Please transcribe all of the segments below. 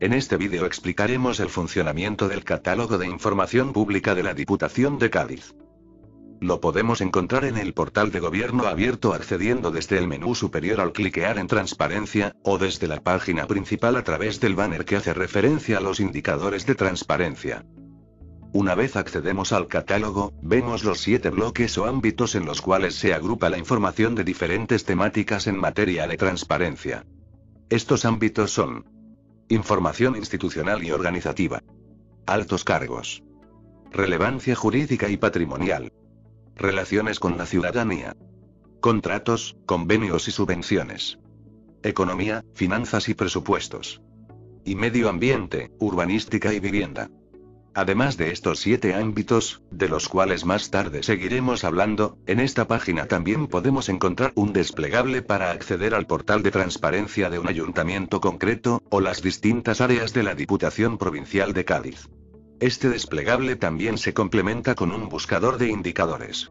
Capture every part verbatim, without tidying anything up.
En este vídeo explicaremos el funcionamiento del Catálogo de Información Pública de la Diputación de Cádiz. Lo podemos encontrar en el portal de Gobierno Abierto accediendo desde el menú superior al cliquear en Transparencia, o desde la página principal a través del banner que hace referencia a los indicadores de transparencia. Una vez accedemos al catálogo, vemos los siete bloques o ámbitos en los cuales se agrupa la información de diferentes temáticas en materia de transparencia. Estos ámbitos son: información institucional y organizativa, altos cargos, relevancia jurídica y patrimonial, relaciones con la ciudadanía, contratos, convenios y subvenciones, economía, finanzas y presupuestos, y medio ambiente, urbanística y vivienda. Además de estos siete ámbitos, de los cuales más tarde seguiremos hablando, en esta página también podemos encontrar un desplegable para acceder al portal de transparencia de un ayuntamiento concreto, o las distintas áreas de la Diputación Provincial de Cádiz. Este desplegable también se complementa con un buscador de indicadores.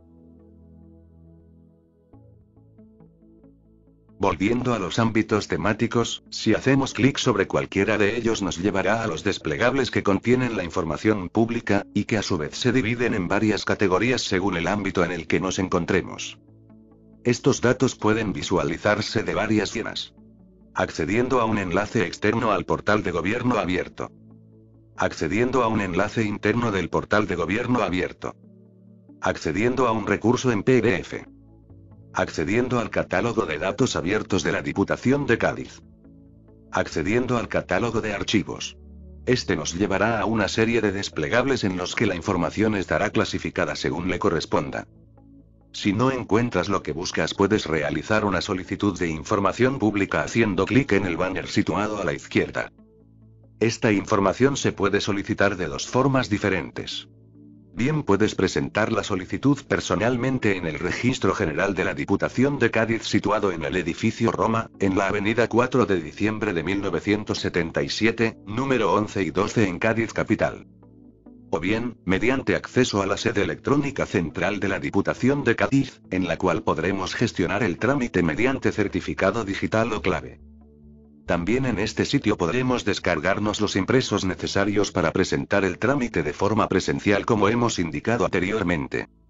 Volviendo a los ámbitos temáticos, si hacemos clic sobre cualquiera de ellos nos llevará a los desplegables que contienen la información pública, y que a su vez se dividen en varias categorías según el ámbito en el que nos encontremos. Estos datos pueden visualizarse de varias formas. Accediendo a un enlace externo al portal de Gobierno Abierto. Accediendo a un enlace interno del portal de Gobierno Abierto. Accediendo a un recurso en P D F. Accediendo al catálogo de datos abiertos de la Diputación de Cádiz. Accediendo al catálogo de archivos. Este nos llevará a una serie de desplegables en los que la información estará clasificada según le corresponda. Si no encuentras lo que buscas, puedes realizar una solicitud de información pública haciendo clic en el banner situado a la izquierda. Esta información se puede solicitar de dos formas diferentes. Bien, puedes presentar la solicitud personalmente en el Registro General de la Diputación de Cádiz situado en el edificio Roma, en la avenida cuatro de diciembre de mil novecientos setenta y siete, número once y doce en Cádiz capital. O bien, mediante acceso a la sede electrónica central de la Diputación de Cádiz, en la cual podremos gestionar el trámite mediante certificado digital o clave. También en este sitio podremos descargarnos los impresos necesarios para presentar el trámite de forma presencial como hemos indicado anteriormente.